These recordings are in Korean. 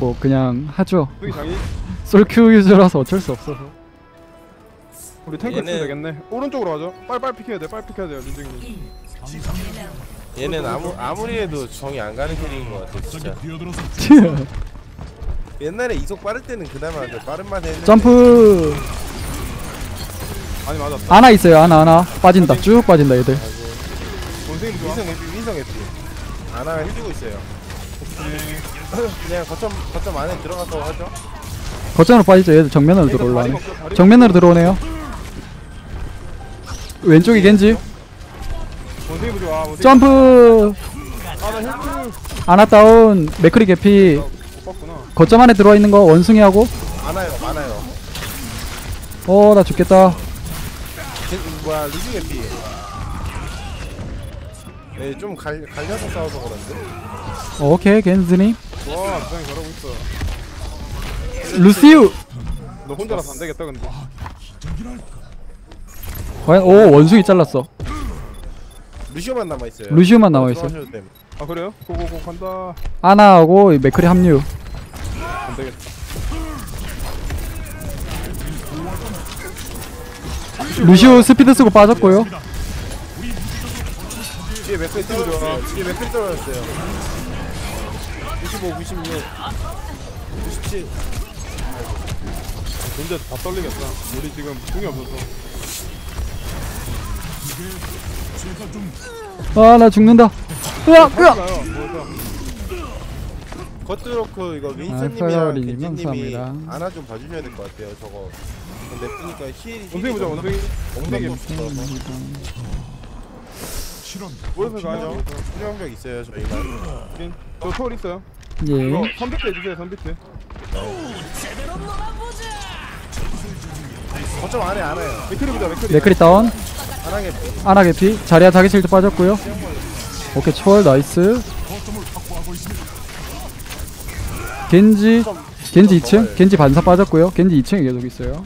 뭐 그냥 하죠. 여기 장이 솔큐 유저라서 어쩔 수 없어서. 우리 탱크 치면 되겠네. 오른쪽으로 가죠. 빨리 픽해야 돼. 빨리 픽해야 돼요, 민정님. 얘는 아무리 해도 정이 안 가는 캐릭인 것 같아 진짜. 옛날에 이속 빠를 때는 그나마 빠른 맛 했는데. 점프. 아니 맞았다. 아나 있어요. 아나 빠진다. 쭉 빠진다 얘들. 원생님 좋아. 민성 에피 아나가 해주고 있어요. 그냥 거점 안에 들어가서 하죠. 거점으로 빠지죠. 얘들 정면으로 들어올라네. 정면으로 들어오네요. 왼쪽이 겐지. 원생님 좋아. 점프. 아나 힐. 아나 다운. 맥크리 개피. 못 봤구나. 거점 안에 들어와 있는 거 원숭이하고. 많아요. 나 죽겠다. 뭐야 루징 에피. 네, 좀 갈려서 싸워서 그런데. 오케이 겐즈님. 와, 부장이 잘하고 있어. 루시우. 너 혼자라서 안 되겠다 근데. 과연 오 원숭이 잘랐어. 루시오만 남아 있어요. 루시우만 남아 있어요. 아 그래요? 고고고 간다. 아나하고 맥크리 합류. 안 되겠다. 루시우 스피드 쓰고 빠졌고요. 뒤에 맥클이 떨어졌어요. 뒤에 맥클이 떨어졌어요. 95, 96, 97. 진짜 다 떨리겠다. 우리 지금 궁이 없어서. 나 죽는다. 으악. 가요. 뭐죠? 겉으로크 이거 윈스님이랑 파이어리님 겐지님이 감사합니다. 아나 좀 봐주셔야 될 것 같아요. 저거 냅두니까 힐이 원숭이 보자 원숭이. 엉덩이 붙어서 뭐해서 가요? 수령벽 있어요 저희가. 저 초월 있어요. 예. 이거 선비트 해주세요 선비트. 거점 안에 안 와요. 맥크리 보자 맥크리. 맥크리 다운. 안하게 아나 개피. 자리야 자기 실드 빠졌고요. 오케이 초월 나이스. 겐지 2층. 겐지 반사 빠졌고요. 겐지 2층에 계속 있어요.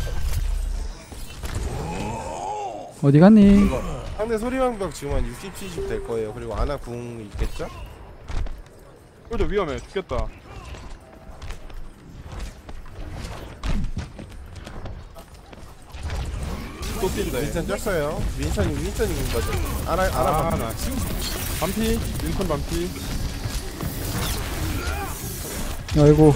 어디 갔니? 상대 소리방벽 지금 한 60, 70 될 거예요. 그리고 아나 궁 있겠죠? 그죠 위험해 죽겠다. 또 뛴다. 윈선 쪘어요. 윈선이 군 거죠. 아나 나 반피 윈턴 반피. 아이고.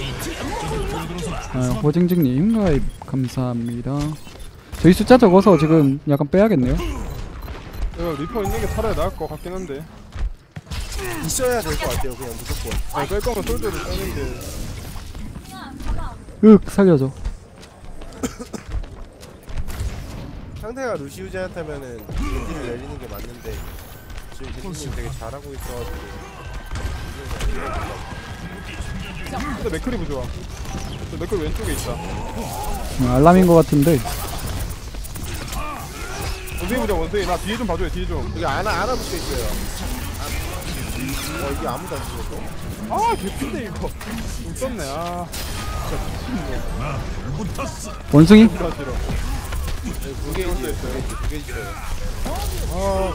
호징징님 가입 감사합니다. 저희 숫자 적어서 지금 약간 빼야겠네요. 이거 리퍼 있는 게 차라리 나을 것 같긴 한데. 있어야 될 것 같아요. 그냥 무조건. 아니 뺄 거면 솔저를 빼는 게. 살려줘. 상대가 루시우제한테면은 겐지를 내리는 게 맞는데 지금 겐지님 되게 잘하고 있어가지고. 근데 맥크리 부좋아. 저 맥크리 왼쪽에 있다. 알람인 것 같은데. 원숭이 부좋아 원숭이. 나 뒤에 좀 봐줘요 뒤에 좀. 여기 아나 붙여 있어요. 이게 아무도 안 죽었어. 아 개핀데 이거. 좀 썼네. 아. 원숭이? 싫어 싫어. 두개 있어요. 두개 있어요. 아.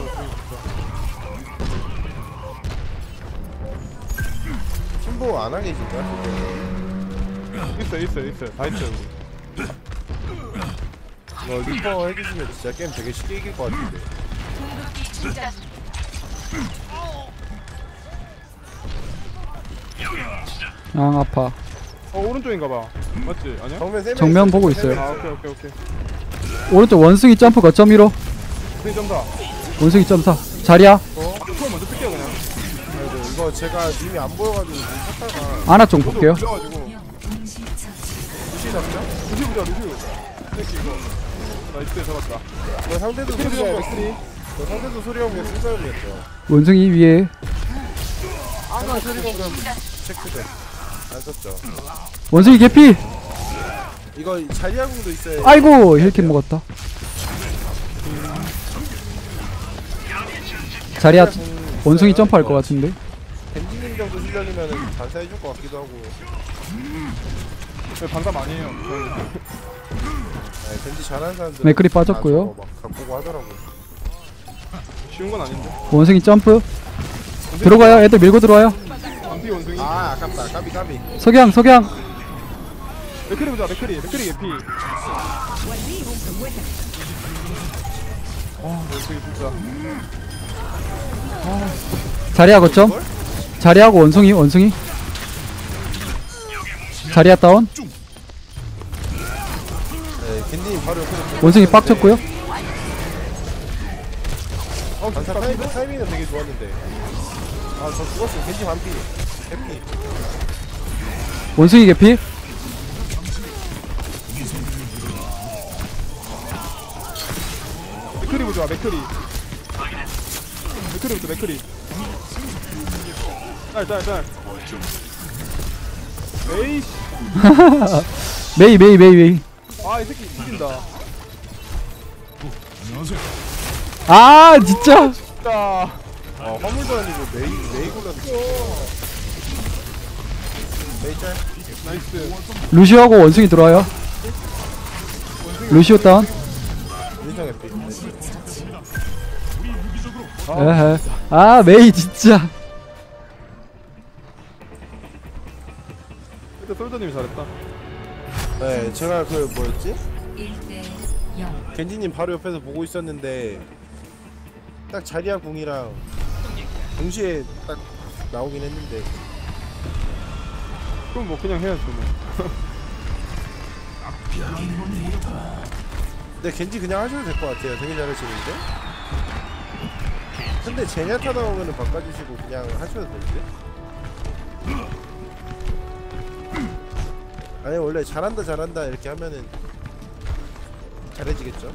팀보 안 하게 진짜. 있어요. 다 있어요. 리퍼 해주시면 진짜 게임 되게 쉽게 이길 것 같은데. 아파. 오른쪽인가봐. 맞지? 아니야? 정면 보고 있어요. 아 오케이. 오른쪽 원숭이 점프 거점 1호. 원숭이 점다. 원숭이 점사. 자리야. 그걸 먼저 뜰게요 그냥. 이거 제가 님이 안 보여가지고 찾다가 아나 좀 볼게요. 루시 잡죠? 보자 루시. 새끼 이거. 나이스 잡았다. 이거 상대도 상대도 소리형이 쓸데없겠죠. 원숭이 위에. 아나 소리형 체크돼. 안 썼죠. 원숭이 개피. 이거 자리아궁도 있어요. 아이고 힐킨 먹었다. 자리야 원숭이 점프할 것 같은데. 벤지님 정도 실력이면은 반사해줄 것 같기도 하고. 반사 많이 해요. 네, 벤지 잘하는 사람들. 맥클이 빠졌고요. 막 갖고 하더라고. 쉬운 건 아닌데. 원숭이 점프. 들어가요. 애들 밀고 들어와요. 반피. 개피 원숭이. 아 아깝다 까비. 석양 맥크리 보자. 맥크리 개피. 원숭이 진짜. 자리야 거점. 자리하고 원숭이. 자리야 다운. 네 겐지 바로 옆에서 원숭이 빡쳤고요. 반사 타이밍은 되게 좋았는데 아 저 죽었어. 겐지 반피 해피. 원숭이 개피. 맥크리 보자. 맥크리. 맥크리. 짤. 에이씨. 메이. 아, 이 새끼 죽인다. 아 진짜. 자, 화물도 아니고 메이 골라서 메이 짤. 나이스. 루시오하고 원숭이 들어와요. 루시오 다운. 윤정 해피. 에헤. 아 메이 진짜. 일단 솔저님이 잘했다. 네 제가 그 뭐였지? 1대 0. 겐지님 바로 옆에서 보고 있었는데 딱 자리아 궁이랑 동시에 딱 나오긴 했는데 그럼 뭐 그냥 해야죠 뭐. 근데 겐지 그냥 하셔도 될 것 같아요. 되게 잘하시는데. 근데 제냐타 나오면은 바꿔주시고 그냥 하셔도 될 듯. 아니 원래 잘한다 이렇게 하면은 잘해지겠죠.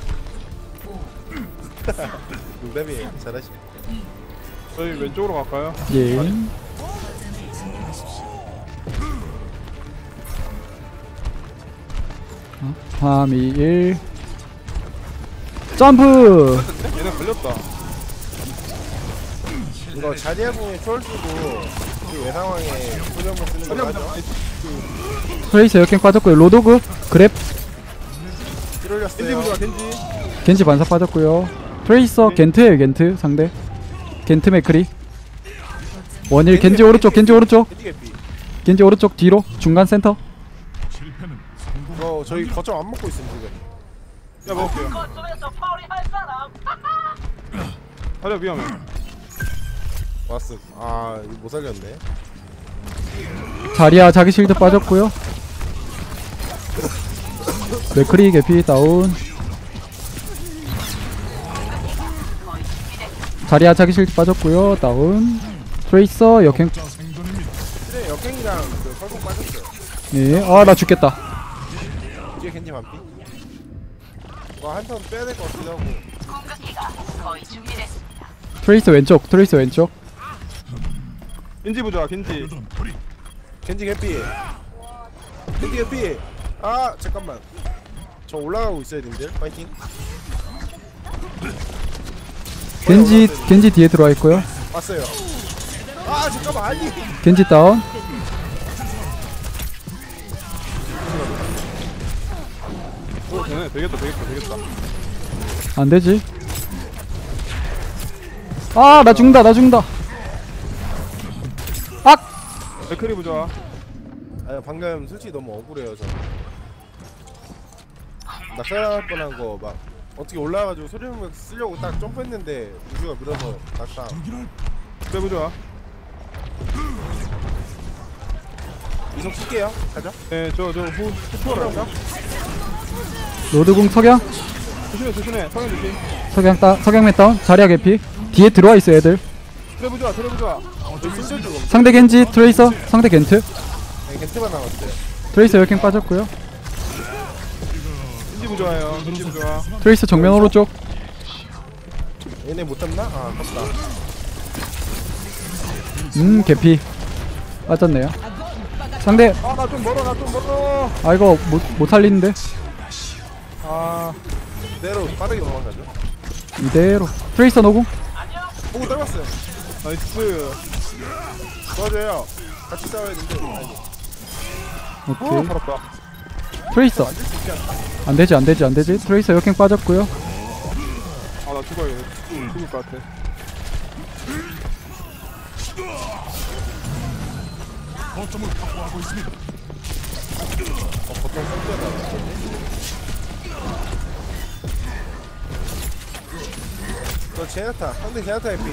농담이에요. 잘하시. 저희 왼쪽으로 갈까요? 예. 3, 2, 1 점프. 얘네 걸렸다. 이거 자리아 궁에 초월 쓰고 그 외상황에 소리 한번 쓰는 거 맞아? 트레이서 역행 빠졌고요. 로도그 그랩 겐지 찔올렸어요. 보자. 겐지. 겐지 반사 빠졌고요. 트레이서 겐트예요. 겐트 상대. 겐트 맥크리. 원일 겐지 오른쪽. 겐지 개피. 겐지 오른쪽 뒤로 중간 센터. 이거 저희 거점 안 먹고 있으면 지금. 야, 먹을게요. 자리야 위험해. 왔어. 아 이거 못 살렸네. 자리야 자기 실드 빠졌고요. 맥크리 개피 다운. 자리야 자기 실드 빠졌고요. 다운. 트레이서 역행. 그래 역행이랑 그 설국 빠졌어요. 예. 아 나 죽겠다. 뒤에 겐지 반피. 한턴 빼야 될 것 같기도 하고. 트레이서 왼쪽. 트레이서 왼쪽. 겐지 보자. 겐지. 겐지 개피. 겐지 개피. 아 잠깐만. 저 올라가고 있어야 되는데. 파이팅. 겐지 뒤에 들어와 있고요. 왔어요. 아 잠깐만 아니. 겐지 다운. 되네. 되겠다. 안 되지. 아 나 죽는다. 맥크리 보자. 아 방금 솔직히 너무 억울해요 저. 낙사할 뻔한 거 막 어떻게 올라와가지고 소리문 쓰려고 딱 점프했는데 우주가 밀어서 낙사. 그래 보자. 이속 쓸게요. 가자. 네, 저 후투어라. 로드궁 석양. 조심해. 성현 조심. 석양맨 다운. 자리야 개피. 뒤에 들어와 있어 애들. 그래 보자. 저 신전 쪽 없어. 상대 겐지 트레이서. 상대 겐트. 네, 겐트만 남았어요. 트레이서 역행 빠졌고요. 겐지 보자예요. 겐지 보자. 트레이서 정면 오른쪽. 얘네 못 잡나? 아 아깝다. 개피. 빠졌네요. 상대 아, 나 좀 멀어. 아 이거 못 살리는데. 아, 그대로 빠르게 도망가죠. 이대로. 트레이서 노궁. 보고 떨궜어요. 나이스. 도와줘요. 같이 싸워야 되는데. 오케이. 살았다. 트레이서. 만들 수 있지 않나? 안 되지. 트레이서 역행 빠졌고요. 아, 나 죽어요. 죽을 것 같아. 보통 성격이 나왔겠네. 너 제나타 상대 제나타 에피.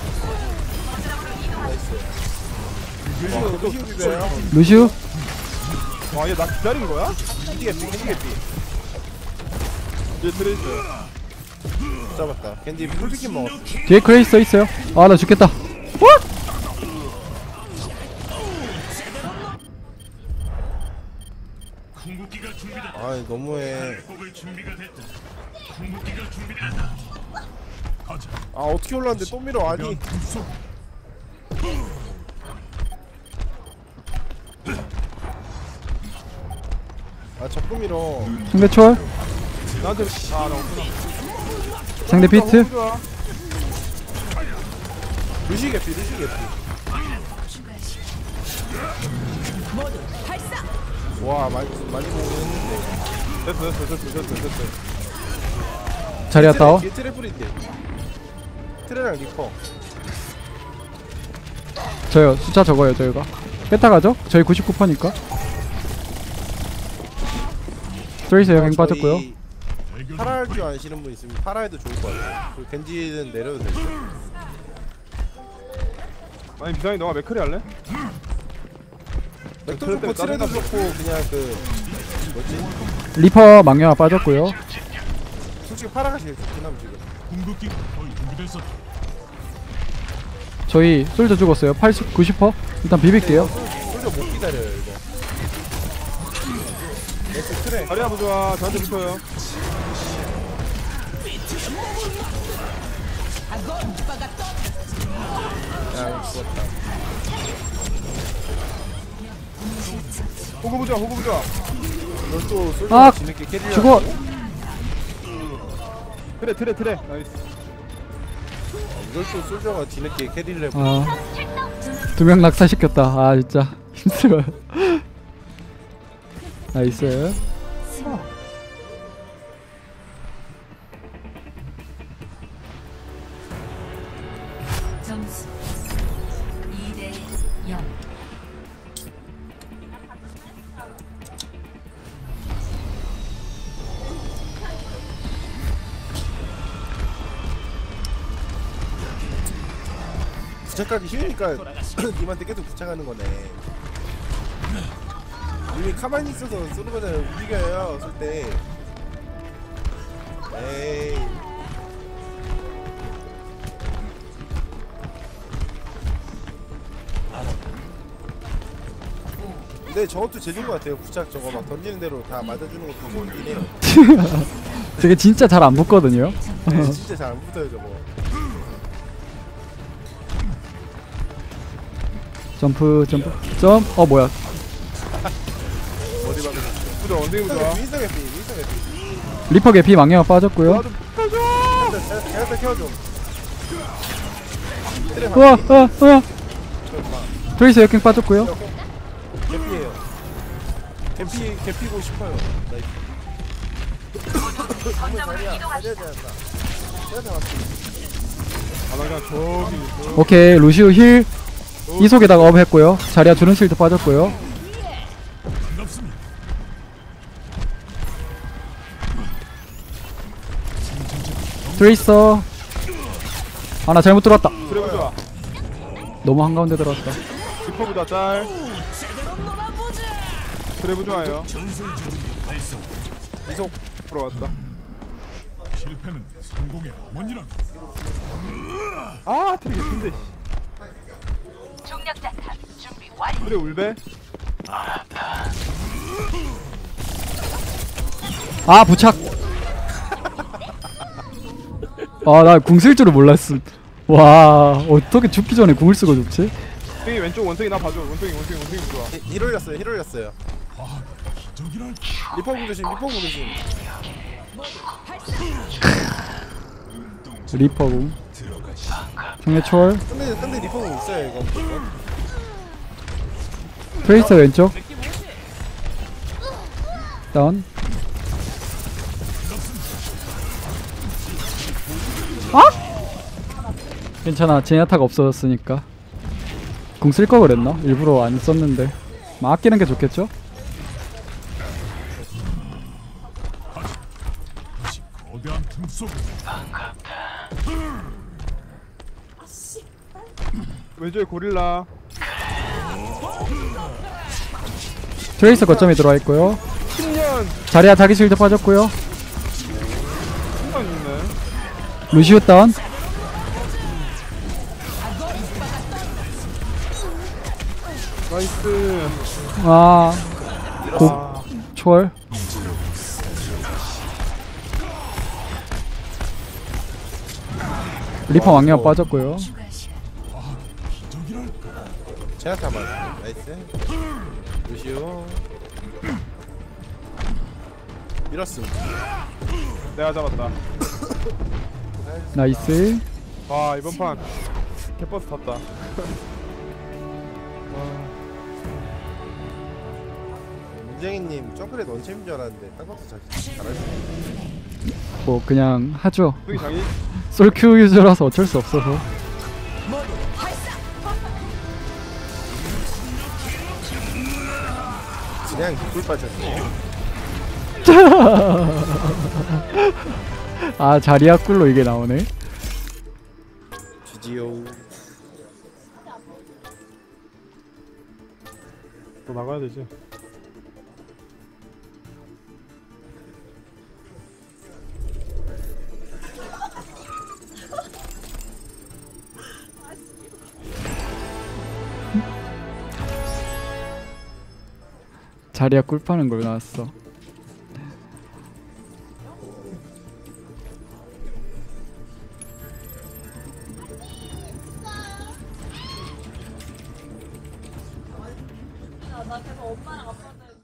나이스. 루시우 비벼요. 루시우 와, 얘 나 기다린 거야? 겐지 에피 겐지 에피. 얘 트레이스. 잡았다. 겐지 풀피킨 먹었어. 뒤에 크레이서 있어요. 아 나 죽겠다. 아 너무해. 아 어떻게 올랐는데 또 밀어 아니. 아 자꾸 밀어. 상대 초월. 나한테 나 없구나. 상대 비트. 호구 좋아. 루시 개피 루시 개피. 와 많이 보긴 했는데. 됐어. 자리야 다워. 뒤에 트래플인데. 트레랑 리퍼. 저요 숫자 적어요 저희가. 뺐다 가죠? 저희 99%니까. 트레이서 여행 빠졌고요. 파라 할 줄 아시는 분 있으면 파라 해도 좋을 것 같아요. 그리고 겐지는 내려도 되죠. 아니 비상이 너가 맥크리 할래? 맥도 그럴 좋고 때는 트레도 다른 좋고 그냥 그 뭐지? 리퍼 망령아 빠졌고요. 솔직히 파라가 제일 좋긴 함 지금. 저희 솔저 죽었어요. 80, 90%. 일단 비빌게요. 솔저 못 기다려요 이거. 엑스 트레. 자리 한번 좋아. 저한테 붙어요. 야 죽었다. 호구 부좋아. 넌또 아, 솔저 뒤늦게 캐리를. 죽어. 트레. 나이스. 이걸 또 솔저가 뒤늦게 캐리를 해보. 아, 두 명 낙사시켰다. 아 진짜 힘들어요. 나이스. 점수 2대 0. 부착하기 쉬우니까 님한테 계속 부착하는 거네. 님이 가만히 있어서 쏘는 거잖아요. 움직여요 쏠 때. 에이. 근데 저것도 재준 것 같아요. 부착 저거 막 던지는 대로 다 맞아주는 것도 좋긴 해요. 되게 진짜 잘 안 붙거든요. 네, 진짜 잘 안 붙어요 저거. 점프. 뭐야? 머리 박으셨어요. 부좋아. 원숭이 부좋아. 윈스턴 개피. 리퍼 개피 망령아 빠졌고요. 나도 붙어줘. 제가 키워줘. 우와. 저 임마. 트레이서 역행 빠졌고요. 개피예요. 개피고 싶어요. 나이스. 아, 나 그냥 저기. 오케이 루시우 힐 이속에다가 업 했고요. 자리야 주는 실드 빠졌고요. 트레이서 아 나 잘못 들어왔다. 트레 부좋아. 너무 한가운데 들어왔다. 리퍼 부좋아 짤. 트레 부좋아요. 이속. 들어왔다. 실패는 성공의 어머니라. 아 트레 개핀데. 트레 울베. 아 부착. 아 나 궁 쓸 줄을 몰랐음. 와 어떻게 죽기 전에 궁을 쓰고 죽지? 원숭이 왼쪽 원숭이 나 봐줘. 원숭이 부좋아. 힐 올렸어요. 저기랄 리퍼 조심. 리퍼 궁. 상대 초월. 근데 리퍼는 있어요 이거. 트레이서 왼쪽. 다운. 괜찮아 제냐타가 없어졌으니까. 궁 쓸 거 그랬나? 일부러 안 썼는데 아끼는 게 좋겠죠? 다시 거대한 틈 속으로. 왼쪽에 고릴라. 트레이서 거점에 들어와 있고요. 10년. 자리야 자기 실드 빠졌고요. 10년 있네. 루시우 다운. 나이스. 아 아, 초월. 리퍼 왕년 빠졌고요. 추가 시간 기적이랄까. 제나타 맞아. 나이스. 루시오. 밀었음. 내가 잡았다. 나이스. 와, 이번 판 개버스 탔다. 와, 문쟁이님 점프레 넌챔인 줄 알았는데 딴 것도 잘하시네. 뭐 그냥 하죠. 여기 장이. 솔큐 유저라서 어쩔 수 없어서. 그냥 개꿀 빠졌네. 아 자리야 꿀로 이게 나오네. GGO. 또 나가야 되지. 자리야 꿀 파는 걸 나왔어. 나 계속 엄마랑 아빠한테